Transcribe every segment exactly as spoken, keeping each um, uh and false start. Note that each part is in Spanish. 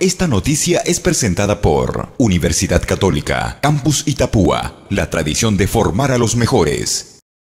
Esta noticia es presentada por Universidad Católica, Campus Itapúa, la tradición de formar a los mejores.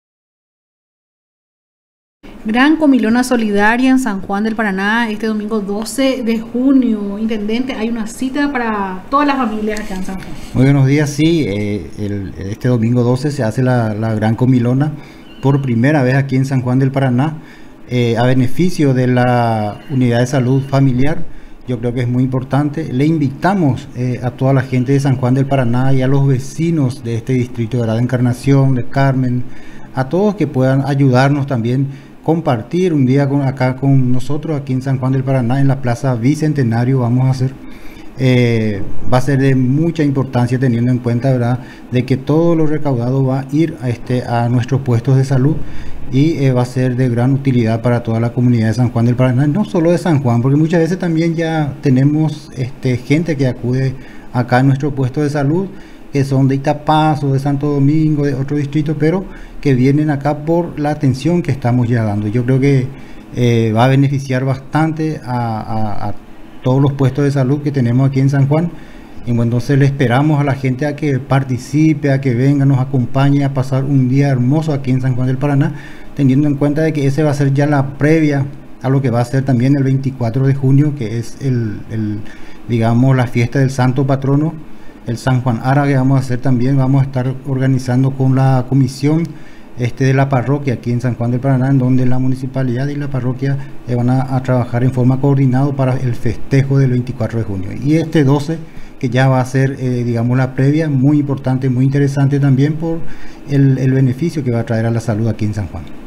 Gran comilona solidaria en San Juan del Paraná este domingo doce de junio. Intendente, hay una cita para todas las familias acá en San Juan. Muy buenos días, sí, eh, el, este domingo doce se hace la, la gran comilona por primera vez aquí en San Juan del Paraná, eh, a beneficio de la Unidad de Salud Familiar. Yo creo que es muy importante. Le invitamos eh, a toda la gente de San Juan del Paraná y a los vecinos de este distrito, de la Encarnación, de Carmen, a todos que puedan ayudarnos también, compartir un día con, acá con nosotros, aquí en San Juan del Paraná, en la Plaza Bicentenario vamos a hacer. Eh, va a ser de mucha importancia, teniendo en cuenta, ¿verdad?, de que todo lo recaudado va a ir a, este, a nuestros puestos de salud, y eh, va a ser de gran utilidad para toda la comunidad de San Juan del Paraná, no solo de San Juan, porque muchas veces también ya tenemos este, gente que acude acá a nuestro puesto de salud, que son de Itapazo, de Santo Domingo, de otro distrito, pero que vienen acá por la atención que estamos ya dando. Yo creo que eh, va a beneficiar bastante a, a, a todos los puestos de salud que tenemos aquí en San Juan. Y bueno, entonces le esperamos a la gente a que participe, a que venga, nos acompañe a pasar un día hermoso aquí en San Juan del Paraná, teniendo en cuenta de que ese va a ser ya la previa a lo que va a ser también el veinticuatro de junio, que es el, el digamos, la fiesta del santo patrono, el San Juan Ara, que vamos a hacer también. Vamos a estar organizando con la comisión este de la parroquia aquí en San Juan del Paraná, en donde la municipalidad y la parroquia eh, van a, a trabajar en forma coordinada para el festejo del veinticuatro de junio. Y este doce, que ya va a ser, eh, digamos, la previa, muy importante, muy interesante también por el, el beneficio que va a traer a la salud aquí en San Juan.